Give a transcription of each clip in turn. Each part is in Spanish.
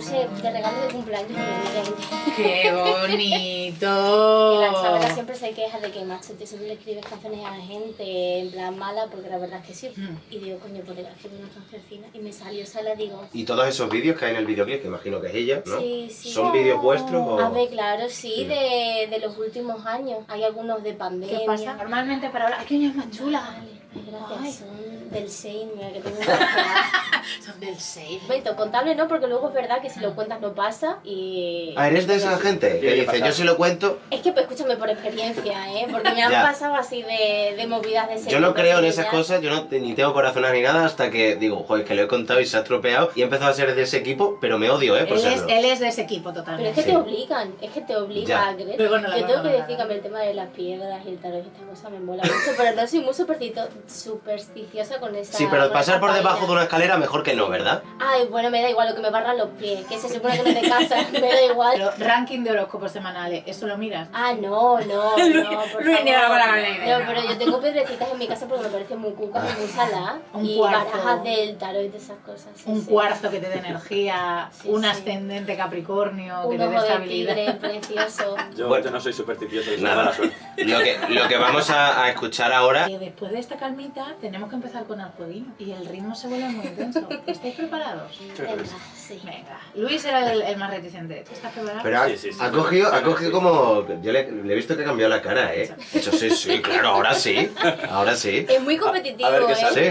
sé, de regalos de cumpleaños a mi amiga. ¡Qué bonito! Y la Isabela siempre se queja de que, macho, tú siempre le escribes canciones a la gente en plan mala, porque la verdad es que sí. Y digo, coño, pues le voy a escribir una cancioncina. Y me salió, la digo. Y todos esos vídeos que hay en el videoclip, que imagino que es ella, ¿no? Sí, sí. ¿Son vídeos vuestros o...? A ver, claro, sí, de los últimos años. Hay algunos de pandemia. ¿Qué pasa? Normalmente para ahora... ¡Ay, qué uñas más chulas! Ay, gracias. Ay. Son del Sein, mira que tengo Son del 6. Momento, contable no, porque luego es verdad que si lo cuentas no pasa y... Ah, ¿eres de esa gente que dice, yo si lo cuento...? Es que, pues, escúchame por experiencia, ¿eh? Porque me han Ya. pasado así de movidas de ese Yo no tipo, creo en así esas ya. cosas, yo ni tengo corazones ni nada hasta que digo, joder, que lo he contado y se ha estropeado y he empezado a ser de ese equipo, pero me odio, por serlo. Él es de ese equipo Pero totalmente. es que Sí. te obligan, Ya. a creer. Luego no la Yo van tengo a que mandar. decir que a mí el tema de las piedras y el tarot y estas cosas me mola mucho, pero no soy muy supersticiosa con esa... Sí, pero con pasar esa por debajo vaina. de una escalera mejor que no, ¿verdad? Ay, bueno, me da igual lo que me barran los pies, que se supone que no te casas, me da igual. Pero ranking de horóscopos semanales, ¿eso lo miras? Ah, no, por Luis ni ahora con la favor. idea. No, pero yo tengo piedrecitas en mi casa porque me parecen muy cucas y muy saladas. Un Y cuarzo. barajas del tarot y de esas cosas. Sí, Un sí. cuarzo que te dé energía, Sí, un sí. ascendente Capricornio que Un te dé ojo de estabilidad. tigre precioso. Yo Bueno. no soy supersticioso, es Nada. mala suerte. Lo que vamos a escuchar ahora... Después de esta calmita tenemos que empezar con el jueguino y el ritmo se vuelve muy intenso. ¿Estáis preparados? Venga, sí. Venga. Luis era el más reticente. ¿Estás preparado? Pero Sí, sí, sí. ha cogido como... Yo le he visto que ha cambiado la cara, ¿eh? De hecho, sí, claro, ahora sí. Ahora sí. Es muy competitivo, A ver qué ¿eh? sale. Sí.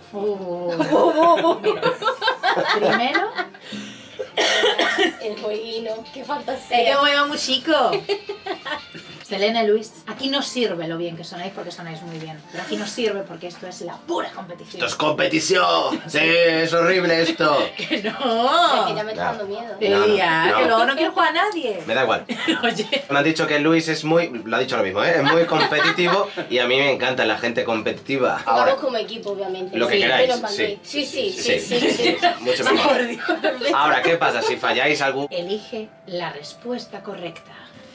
Primero, El jueguino, qué es fantasía. que mueva muy chico. Selena y Luis, aquí no sirve lo bien que sonáis porque sonáis muy bien, pero aquí no sirve porque esto es la pura competición. ¡Esto es competición! ¡Sí, es horrible esto! ¡Que Es que no! ya me está dando miedo. Elia, no. que luego no quiero jugar a nadie. Me da igual. Oye, Me han dicho que Luis es muy... Lo ha dicho lo mismo, ¿eh? Es muy competitivo y a mí me encanta la gente competitiva. Ahora, Vamos como equipo, obviamente. Lo que Sí, queráis, menos mal sí. que- Sí. sí, mucho mejor. Ahora, ¿qué pasa? Si falláis algún... elige la respuesta correcta.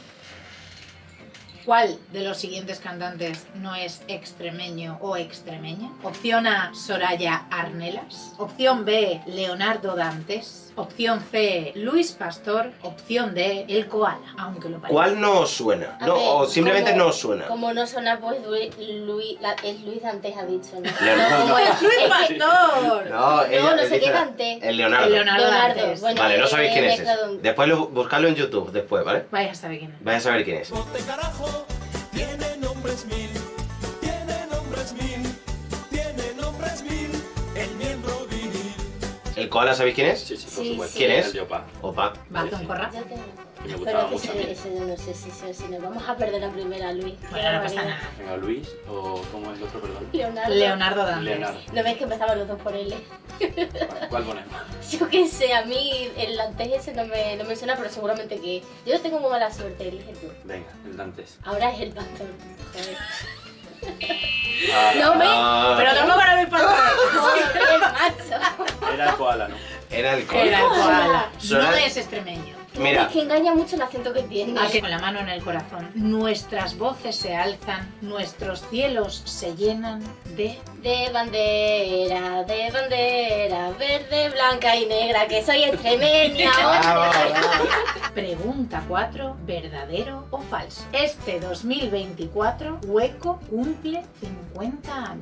¿Cuál de los siguientes cantantes no es extremeño o extremeña? Opción A, Soraya Arnelas. Opción B, Leonardo Dantes. Opción C, Luis Pastor. Opción D, El Koala, aunque lo parezca. ¿Cuál no os suena? A No, ver, o simplemente como- no os suena. Como no suena, pues es Luis antes ha dicho, ¿no? Leonardo. como es- ¡Luis es que- Pastor! No, ella no sé dice qué la- canté. El Leonardo. El Leonardo Dantes. Bueno, Vale, no sabéis quién es. mezclado un- Después buscadlo en YouTube, después, ¿vale? Vaya a saber quién es. Vais a saber quién es. Monte carajo, tiene nombres mil, tiene nombres mil, tiene nombres mil, el miembro viril. ¿El koala sabéis quién es? Sí, por Sí, supuesto. sí. ¿Quién es? El de Opa. Opa. ¿Va con corra? Yo tengo. Que me gustaba Pero mucho a mí. ese yo no sé si nos vamos a perder la primera, Luis. Qué Bueno, no pasa barbaridad. nada. Venga, Luis, o ¿cómo es el otro, perdón? Leonardo Dantes. Leonardo. ¿No ves que empezamos los dos por L? ¿Cuál ponemos? Yo qué sé, a mí el antes ese no me suena, pero seguramente que... Yo no tengo muy mala suerte, elige tú. Venga, el Dantes. Ahora es el pastor. Joder. Ah, No me... Ah, Pero no para Luis Pastor. Joder, macho. Era el koala, ¿no? era el Era el koala. Koala. No Soraya- es extremeño. Mira. Es que engaña mucho el acento que tiene. A que con la mano en el corazón. Nuestras voces se alzan, nuestros cielos se llenan de... De bandera, verde, blanca y negra, que soy extremeña. Bravo, bravo. Pregunta 4, ¿verdadero o falso? Este 2024, Hueco cumple 50 años.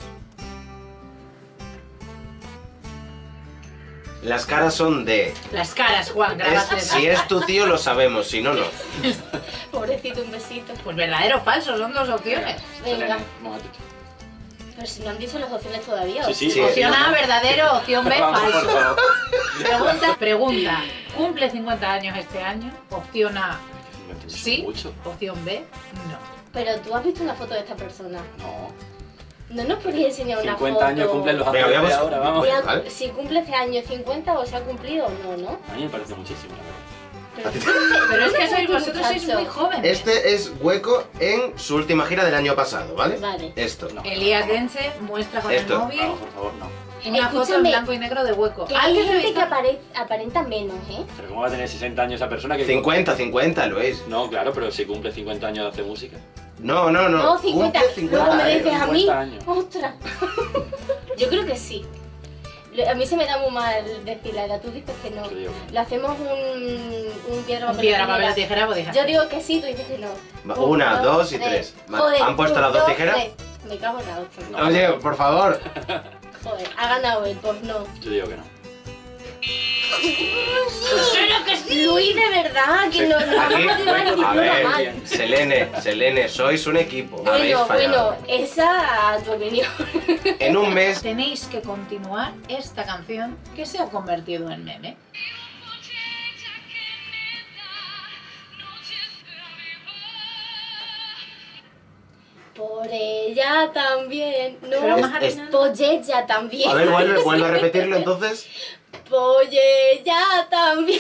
Las caras son de... Las caras, Juan, grabaste. Si es tu tío lo sabemos, si no, no. Pobrecito, un besito. Pues verdadero o falso, son dos opciones. Venga. Selena, ¿cómo has dicho? Pero si no han dicho las opciones todavía. Sí, ¿o sí. Sí. Opción A, verdadero, opción B, Vamos, por falso. favor. Pregunta, ¿cumple 50 años este año? Opción A, sí. Mucho. Opción B, no. Pero tú has visto una foto de esta persona. No. No nos podías enseñar una 50 foto. años cumplen los Venga, actores de veamos. ahora, vamos. Ya, ¿Vale? Si cumple este año 50 o se ha cumplido o no, ¿no? A mí me parece muchísimo, la verdad. Pero es que sois, Muchacho. vosotros sois muy jóvenes. Este es Hueco en su última gira del año pasado, ¿vale? Vale. Esto. No. Elías Dense muestra con Esto. el móvil No, por favor, no. una foto en Escúchame, blanco y negro de Hueco. Que hay ¿Alguien lo ha gente visto? que aparenta menos, ¿eh? Pero ¿cómo va a tener 60 años esa persona que... 50, Luis. No, claro, pero si cumple 50 años de hacer música. No. No, 50. Cumple 50 Luego me años. dices a mí. 50 años. ¡Ostras! Yo creo que sí. A mí se me da muy mal decir la edad, tú dices que no. Yo digo Le hacemos un piedra, Un papel, piedra, papel, tijera, pues Yo digo que sí, tú dices que no. Una, dos y tres. Joder, ¿Han puesto las dos tijeras? tres. Me cago en la otra. Oye, por favor. Joder, ha ganado él, pues no. Yo digo que no. Luis, de verdad, que no Aquí, vamos a llevar a ninguna mal. ver, Selene, sois un equipo. Habéis Bueno, fallado. esa tu opinión. En un mes. Tenéis que continuar esta canción que se ha convertido en meme. Por ella también, ¿no? Pero más Es- atinado. Por ella también. A ver, vuelve a repetirlo entonces. Por ella también.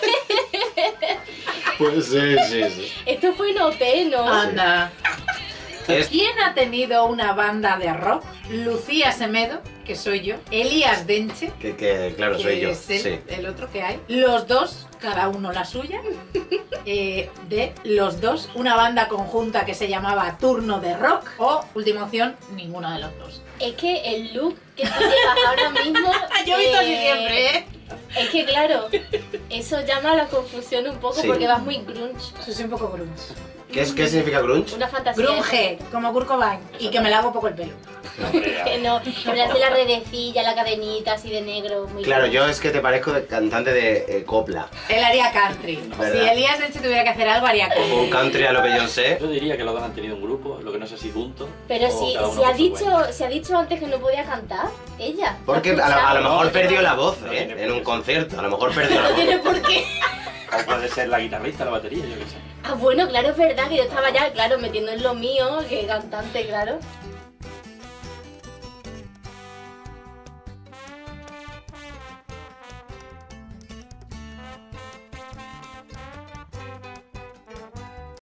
Pues sí. Esto fue en OT, ¿no? Anda. Es- ¿Quién ha tenido una banda de rock? Lucía Semedo, que soy yo. Elías Denche, Que claro, que soy yo. es el, Sí. el otro que hay. Los dos, cada uno la suya. De los dos, una banda conjunta que se llamaba Turno de Rock. O, última opción, ninguno de los dos. Es que el look que tú llevas ahora mismo. Yo he visto así siempre, ¿eh? Es que claro, eso llama a la confusión un poco Sí. porque vas muy grunge. Soy un poco grunge. ¿Qué significa grunge? Una fantasía. Grunge, como Kurt Cobain. Y que me lavo poco el pelo. No, hombre, ya. Que no, que hace la redecilla, la cadenita así de negro. Muy Claro, grunge. yo es que te parezco de cantante de copla. Él haría country. ¿Verdad? Si Elías Denche tuviera que hacer algo, haría country. Un country a lo que yo sé. Yo diría que los dos han tenido un grupo, lo que no sé si juntos. Pero o si, cada uno si, ha por su cuenta. dicho, si ha dicho antes que no podía cantar, ella. Porque ¿Lo has a lo escuchado? mejor perdió la voz, No tiene en un por qué. concierto. A lo mejor perdió la No tiene voz. por qué. O puede ser la guitarrista, la batería, yo qué sé. Ah, bueno, claro, es verdad que yo estaba ya, claro, metiendo en lo mío, que cantante, claro.